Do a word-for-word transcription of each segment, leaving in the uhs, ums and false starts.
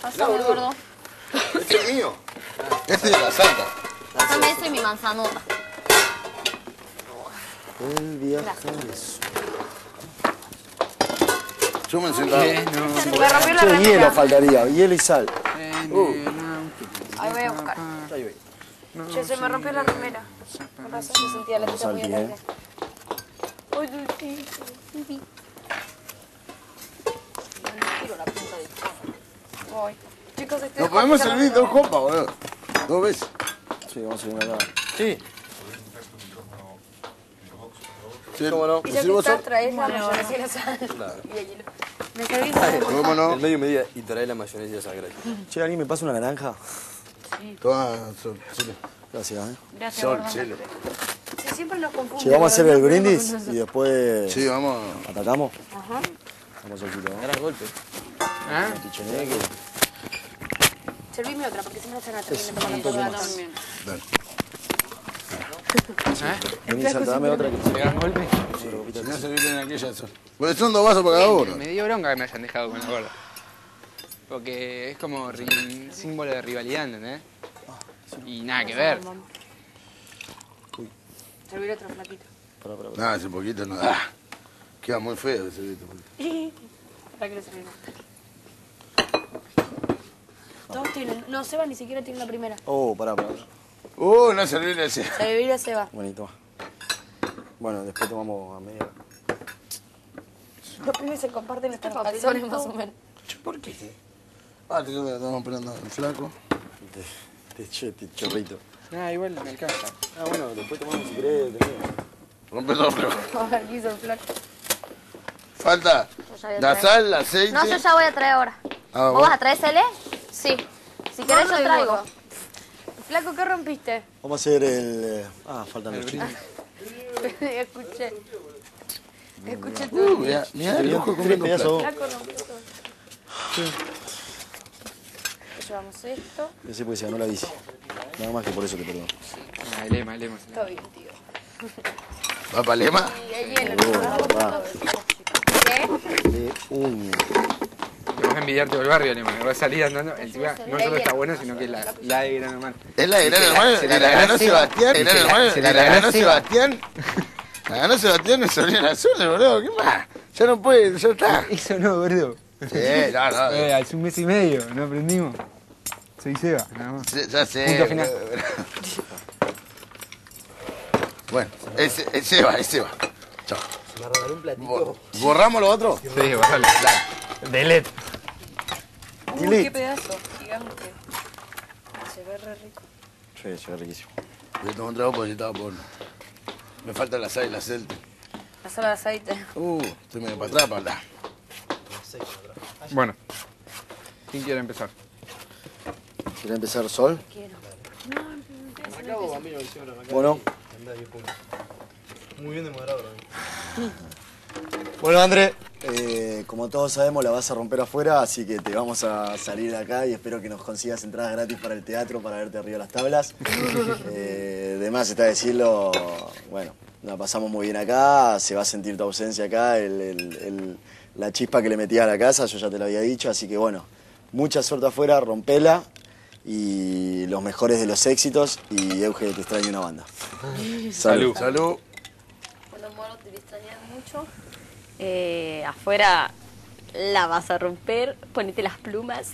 Pásame, gordo. Este es mío. Este es de la santa. Pásame eso y mi manzanota. El viaje de su... Yo me sentaba. Me rompió la Che, remera. hielo faltaría, hielo y sal. Uh. Ahí voy a buscar. Ahí voy. Che, se me rompió la remera. Con razón me sentía la teta muy Salti, grande. eh. Ay, dulcito. Tiro la punta del cono. Voy. Chicos, estoy Nos podemos servir dos copas, boludo. Dos veces. Sí, vamos a servir acá. Sí. Sí. ¿Cómo no? Y ¿Me ya que sirvo estás, sal? traes la mayonesa y la sal. Y el hielo. ¿Me servís? ¿Cómo no? El medio medida y trae la mayonesa y esa gracia. Che, ¿alguien me pasa una naranja? Toma, sol, chile. Gracias, ¿eh? Gracias, Sol, gordo. chile. Sí, siempre nos confundimos. Che, vamos a hacer el ¿verdad? brindis y después Sí, vamos. atacamos. Ajá. Vamos al sitio, ¿no? Gran golpe. ¿Ah? Pichoneque. Servíme otra, porque si no se van a terminar un tomando toque toda más. también. Dale. Vení, Salta, dame otra que ¿Le dan golpe? Si no serviste en aquella sol. Pues son dos vasos para cada uno. Me dio bronca que me hayan dejado con la gorda. Porque es como ri- símbolo de rivalidad, ¿entendés? Y nada que ver. Servir otro flaquito. Pará, pará, pará. Nada, ese poquito no. Ah, queda muy feo ese poquito. ¿Para qué lo servimos? Todos tienen. No, Seba ni siquiera tiene la primera. Oh, pará, pará. Uh, no servirle ese. Servir a Seba. Bonito. Bueno, después tomamos a media. Los pibes se comparten estos calzones más o menos. ¿Por qué? Ah, te estamos esperando el flaco. Te, te, che, te chorrito. Ah, igual me alcanza. Ah, bueno, después tomamos si querés. tenés. Rompe todo, flaco. A ver, ¿qué hizo el flaco? Falta Yo ya voy a la traer. sal, el aceite. No, yo ya voy a traer ahora. Ah, ¿Vos vos. vas a traer Cele? Sí. Si querés yo soy traigo. gordo. Flaco, ¿qué rompiste? Vamos a hacer el... eh, Ah, faltan los chicos. Escuché. Escuché Uh, todo. mirá, mirá el Tres ojo comiendo pedazos. plato. Flaco rompió todo. Llevamos esto. Ese porque se ganó la bici. Nada más que por eso te perdono. Ah, el lema, el lema. Todo bien, tío. ¿Va para Lema? Y hay hielo. Oh, papá. ¿Qué? De un... Te vas a envidiar todo el barrio, Lema. Me va a salir andando. Encima, no solo está bueno, sino que la, la de gran hermano. Es la de Gran Hermano, Se la la ganó ganó Sebastián, Se Gran la- Hermano, se la la ganó ganó Seba. Sebastián. La ganó Sebastián en Soledad Azul, boludo, ¿qué más? Ya no puede, ya está. Eso no, gordo. Sí, no, no. Eh, hace un mes y medio, no aprendimos. Soy Seba, nada más. Sí, ya sé. Punto final. Bueno, ese, ese va, ese va. Chao. Me regaló un platito. Bo- ¿Borramos lo otro? Sí, bajale. Delete. Uy, qué pedazo. Gigante. Se ve re rico. Sí, se ve riquísimo. Yo tomo un trago porque estaba por... Me falta la sal y la aceite. La sala de aceite. Uh, estoy medio para atrás para hablar. Bueno. ¿Quién quiere empezar? ¿Quieres empezar, Sol? Quiero. Acabo a mí, no hicieron la macana. Bueno. Andá diez puntos. Muy bien de moderador. Bueno, André, eh, como todos sabemos, la vas a romper afuera, así que te vamos a salir de acá y espero que nos consigas entradas gratis para el teatro, para verte arriba de las tablas. Eh, de más está decirlo, bueno, la pasamos muy bien acá, se va a sentir tu ausencia acá, el, el- el- la chispa que le metías a la casa, yo ya te lo había dicho, así que bueno, mucha suerte afuera, rompela y los mejores de los éxitos y Euge, te extraño una banda. Salud. Salud. Cuando muero te voy a extrañar mucho. Eh, afuera la vas a romper, ponete las plumas.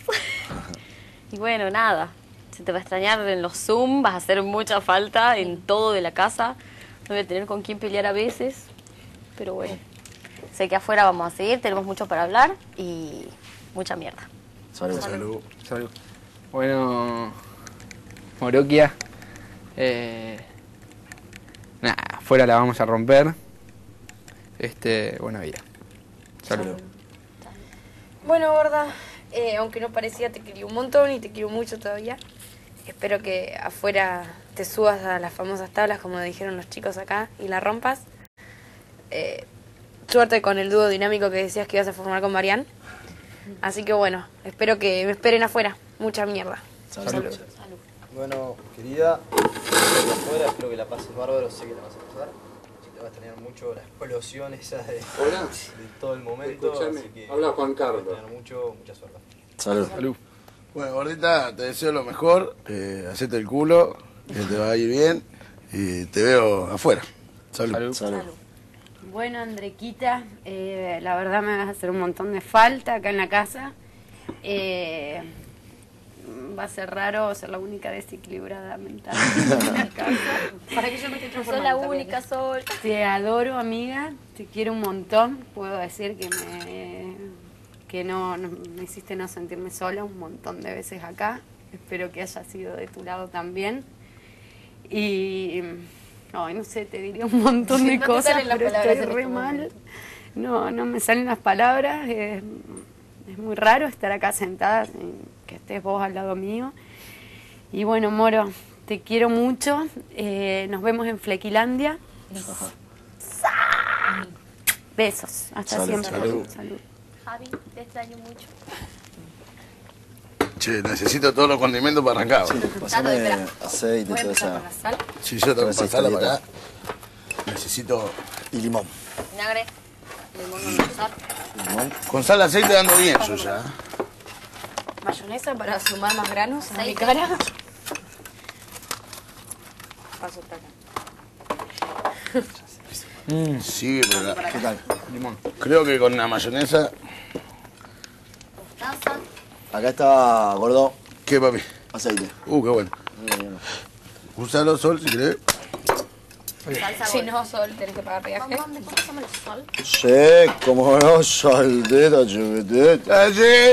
Y bueno, nada. Se te va a extrañar en los Zoom, vas a hacer mucha falta en todo de la casa. No voy a tener con quién pelear a veces. Pero bueno, sé que afuera vamos a seguir, tenemos mucho para hablar y mucha mierda. Salud. Salud. Salud. Bueno, Moroquia. Eh, nada, afuera la vamos a romper. Este, buena vida. Salud. Bueno, gorda, eh, aunque no parecía, te quería un montón y te quiero mucho todavía. Espero que afuera te subas a las famosas tablas, como dijeron los chicos acá, y la rompas. Eh, suerte con el dúo dinámico que decías que ibas a formar con Marian. Así que bueno, espero que me esperen afuera. Mucha mierda. Salud. Bueno, querida, de afuera, espero que la pases bárbaro, sé que la vas a pasar. Sí, te vas a tener mucho la explosión esa de, Hola. de todo el momento. Escúchame, así que habla Juan Carlos. Vas a tener mucho, mucha suerte. Salud. Salud. Bueno, gordita, te deseo lo mejor. Eh, hacete el culo, que te va a ir bien. Y te veo afuera. Salud. Salud. Salud. Bueno, Andrequita, eh, la verdad me vas a hacer un montón de falta acá en la casa. Eh, va a ser raro ser la única desequilibrada mental en la casa. Para que yo me esté transformando. Soy la única, Sol. Te adoro, amiga, te quiero un montón. Puedo decir que me que no, no me hiciste no sentirme sola un montón de veces acá. Espero que haya sido de tu lado también. Y ay, no sé, te diría un montón de No te cosas, salen las pero palabras estoy en re este mal. momento. No, no me salen las palabras. Es, es muy raro estar acá sentada, y que estés vos al lado mío. Y bueno, Moro, te quiero mucho. Eh, nos vemos en Flequilandia. Besos. Hasta Salud. siempre. Salud. Salud. Javi, te extraño mucho. Che, necesito todos los condimentos para arrancar. Sí, boludo. pasame espera. aceite y Voy a toda empezar esa. con la sal, Sí, yo tengo que Toda esa pasarla para historieta. acá. Necesito... Y limón. vinagre, limón con sal. Limón. Con sal, aceite dando bien, Suya. Mayonesa para sumar más granos a mi Aceite. cara. Paso para acá. Sigue, pero la- ¿Qué tal? Limón. creo que con la mayonesa... Mostaza. Acá está, gordo, ¿Qué, papi? aceite. Uh, qué bueno. Úsalo, Sol, si querés. Salsa Si golf. no, Sol, tenés que pagar peaje. Mamá, ¿después pasamos el sol? Sí, como no, saldita, chiquitita.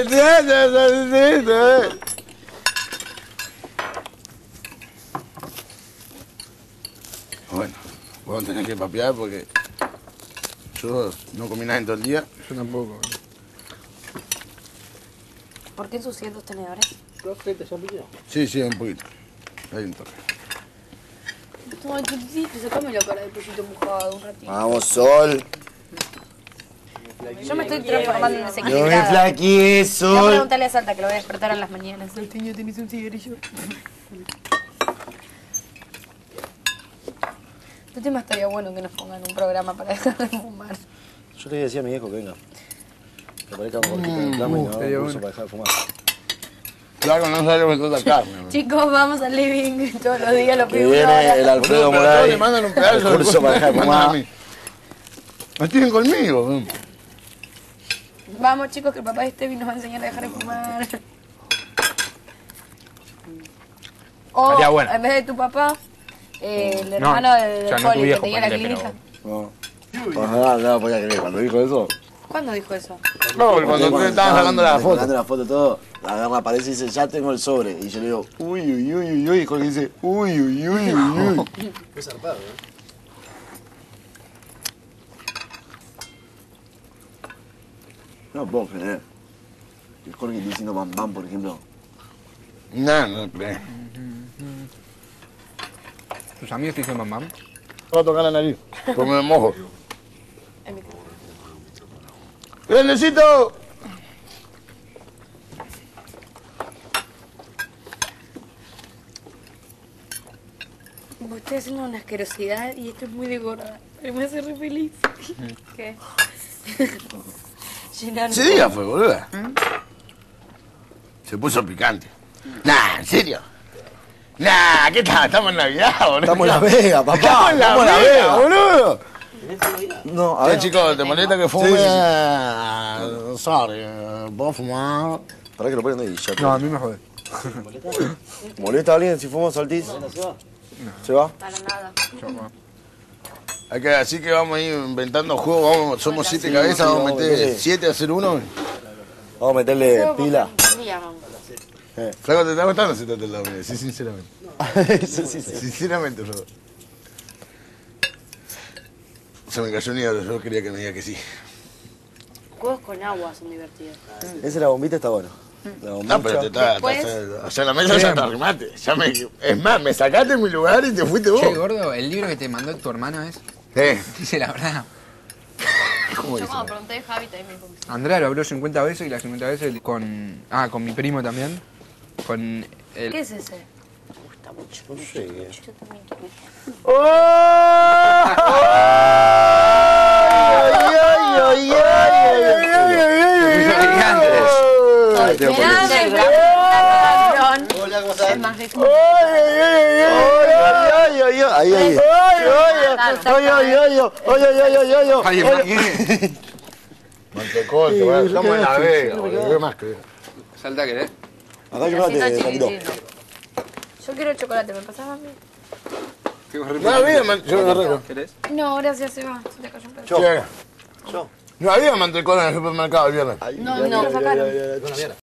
Bueno, vamos a tener que papear porque yo no comí nada en todo el día. Yo tampoco. ¿Por qué ensucié dos tenedores? Sí, sí, un poquito. Hay un toque. Ay, chiquitito, sacame la cara de pollito mojado un ratito. Vamos, Sol. Yo me estoy transformando en Yo me desequilibrada. flaqueé, Voy a Sol. preguntarle a Salta que lo voy a despertar en las mañanas. Salteño, ¿tenés un cigarrillo? Este tema estaría bueno que nos pongan un programa para dejar de fumar. Yo le decía a mi viejo que venga. Que aparezca un gordito en el plano y no estaría un bueno. curso para dejar de fumar. Claro, no sabe lo que toda carne. boludo. Chicos, vamos al living todos los días, lo Que pido una viene hora. el Alfredo Boludo, pero todos Moray. le mandan un pedazo el de curso para dejar de me mandan a fumar. mí. Me tienen conmigo. boludo. Vamos chicos, que el papá de Stevie nos va a enseñar a dejar de fumar. O, Estaría bueno. en vez de tu papá, eh, el No, hermano de, o sea, de no tu Poli, que viejo, tenía la ponele, clínica. pero- No. Pues nada, no podía creer. Cuando dijo eso, ¿Cuándo dijo eso? No, porque cuando ustedes estaban sacando la Sacando foto. la foto todo, agarra, aparece y dice, ya tengo el sobre. Y yo le digo, uy, uy, uy, uy, uy. Y Jorge dice, uy, uy, uy, uy, uy. Fue zarpado, ¿eh? No puedo creer. El Jorge está diciendo bam bam, por ejemplo. No, no crees. ¿Tus amigos te dicen mamá? Voy a tocar la nariz. Porque me mojo. ¡Grandecito! Vos estoy haciendo una asquerosidad y esto es muy de gorda. Pero me hace re feliz. ¿Qué? Llenar. Ese día fue, boluda. Se puso picante. Nah, ¿en serio? Nah, ¿qué tal? Estamos en Navidad, boludo. Estamos en La Vega, papá. Estamos en La Estamos en La Vega, Vega. boludo. No, a Eh, ver. chicos, ¿te molesta que fume? Sí, sí, Eh, Sorry, eh, ¿puedo fumar? Para que lo pongan ahí. Ya No, a mí me jode. ¿Molesta a alguien si fumamos Saltis? ¿Se va? Para nada. Hay que, así que vamos a ir inventando juegos. Vamos, somos siete cabezas, sí, vamos a vamos a meter meterle. siete a hacer uno. Vamos a meterle pila. Flaco, ¿te está gustando sentarte al lado mío? Sí, sinceramente. Sí, sí, sí. Sinceramente, Flaco. Se me cayó un ídolo, yo quería que me diga que sí. Juegos con agua son divertidos. Ese de la bombita está bueno. La No, pero te bombicha. está, está- o sea, la mesa ya te arrimate. Ya me, es más, me sacaste de mi lugar y te fuiste vos. Che, gordo, el libro que te mandó tu hermano es. Eh, Dice la verdad. ¿cómo Yo dice? cuando pregunté de Javi también me dijo que sí. Andrea lo habló cincuenta veces y las cincuenta veces con. Ah, con mi primo también. Con el. ¿Qué es ese? No sé. Yo también quiero. Ay, Gigantes. te Mirá, pones- mirá. es ¡Ay, ay, ay, ay, ay, ay, ay, ay, ay, ay, ay, ay, ay, ay, ¿Alguien más? Mantecol, que va, estamos en la Vega, boludo. ¿Qué más querés? Salta, ¿querés? Acá chocolate, Así Paquito. chiquitito. Yo quiero chocolate, ¿me pasás a mí? Qué horrible. No había man- yo me arreglo. ¿Querés? No, gracias, Eva. Se te cayó un pedazo. Yo. Sí, no había mantecol en el supermercado el viernes. Ay, No, ay, no, ay, lo sacaron. ay, ay, ay. Con la mierda.